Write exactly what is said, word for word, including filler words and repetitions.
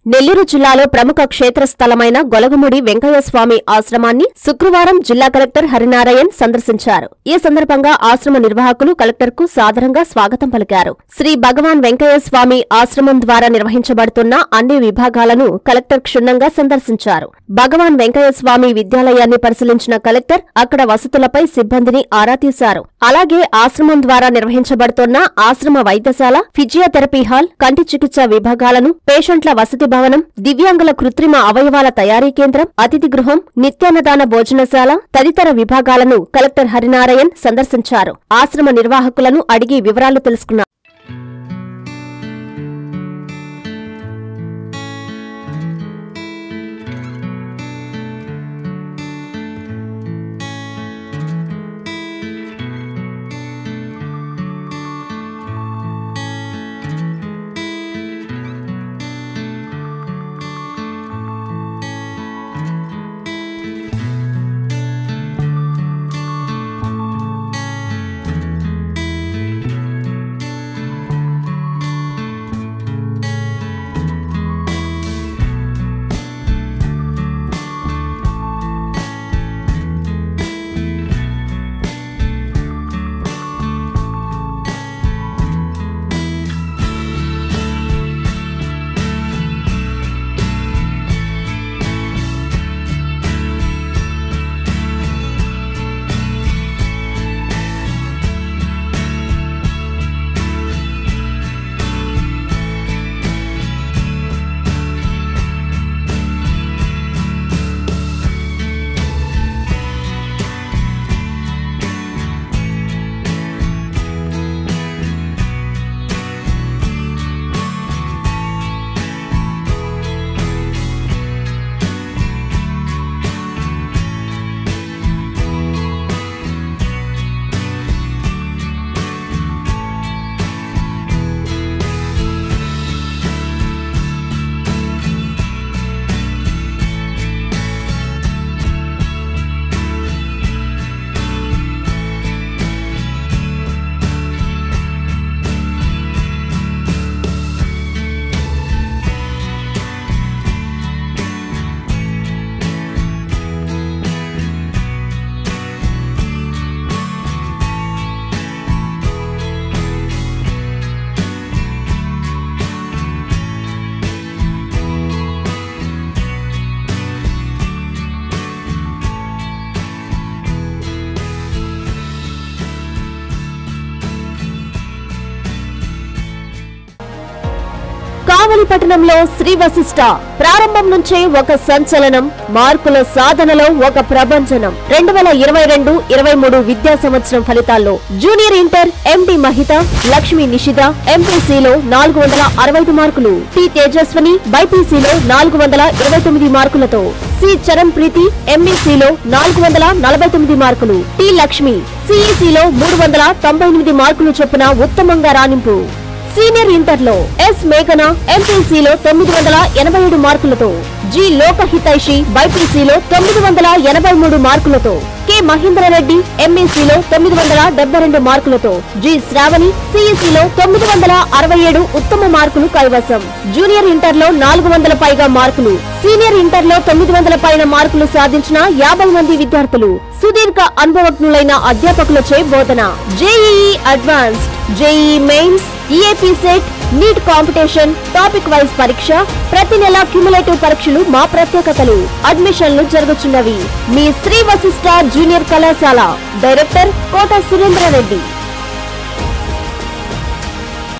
నెల్లూరు జిల్లాలో ప్రముఖ క్షేత్రస్థలమైన గొలగముడి వెంకయ్యస్వామి ఆశ్రమాన్ని శుక్రవారం జిల్లా కలెక్టర్ హరినారాయణ్ సందర్శించారు. ఈ సందర్భంగా ఆశ్రమ నిర్వాహకులు కలెక్టర్కు సాదరంగా స్వాగతం పలికారు. శ్రీ భగవాన్ వెంకయ్యస్వామి ఆశ్రమం ద్వారా నిర్వహించబడుతున్న అన్ని విభాగాలను కలెక్టర్ క్షుణ్ణంగా సందర్శించారు. భగవాన్ వెంకయ్యస్వామి విద్యాలయాన్ని పరిశీలించిన కలెక్టర్ అక్కడ వసతులపై సిబ్బందిని ఆరా తీశారు. అలాగే ఆశ్రమం ద్వారా నిర్వహించబడుతున్న ఆశ్రమ వైద్యశాల, ఫిజియోథెరపీ హాల్, కంటి చికిత్స విభాగాలను, పేషెంట్ల వసతి భవనం, దివ్యాంగుల కృత్రిమ అవయవాల తయారీ కేంద్రం, అతిథి గృహం, నిత్యాన్నదాన భోజనశాల తదితర విభాగాలను కలెక్టర్ హరినారాయణ్ సందర్శించారు. ఆశ్రమ నిర్వాహకులను అడిగి వివరాలు తెలుసుకున్నారు. కావలిపట్టణంలో శ్రీ వశిష్ఠ ప్రారంభం నుంచే ఒక సంచలనం, మార్కుల సాధనలో ఒక ప్రభంజనం. రెండు వేల ఇరవై రెండు ఇరవై మూడు విద్యా సంవత్సరం ఫలితాల్లో జూనియర్ ఇంటర్ ఎండి మహిత, లక్ష్మి నిషిత ఎంపీసీలో నాలుగు వందల అరవై ఐదు మార్కులు, టి తేజస్వని బైపీసీలో నాలుగు వందల ఇరవై తొమ్మిది మార్కులతో, సి చరణ్ ప్రీతి ఎంఈసీలో నాలుగు వందల నలభై తొమ్మిది మార్కులు, టి లక్ష్మి సిఈసీలో మూడు వందల తొంభై ఎనిమిది మార్కులు చొప్పున ఉత్తమంగా రాణింపు. సీనియర్ ఇంటర్లో ఎస్ మేఘన ఎంపీసీలో తొమ్మిది వందల ఎనభై ఏడు మార్కులతో, జి లోకహితైషి బైపీసీలో తొమ్మిది వందల ఎనభై మూడు మార్కులతో, కె మహేంద్రరెడ్డి ఎంఈసీలో తొమ్మిది వందల డెబ్బై రెండు మార్కులతో, జి శ్రావణి సిఈసీలో తొమ్మిది వందల అరవై ఏడు ఉత్తమ మార్కులు కైవసం. జూనియర్ ఇంటర్లో నాలుగు వందల పైగా మార్కులు, సీనియర్ ఇంటర్లో తొమ్మిది వందల పైన మార్కులు సాధించిన యాభై మంది విద్యార్థులు, సుదీర్ఘ అనుభవజ్ఞులైన అధ్యాపకులచే బోధన. JEE advanced, JEE mains, EAP CET, NEET competition, topic wise పరీక్ష, ప్రతి నెల క్యుములేటివ్ పరీక్షలు మా ప్రత్యేకతలు. అడ్మిషన్లు జరుగుతున్నవి. మీ శ్రీ వశిష్ఠ జూనియర్ కళాశాల. డైరెక్టర్ కోట సురేంద్ర రెడ్డి.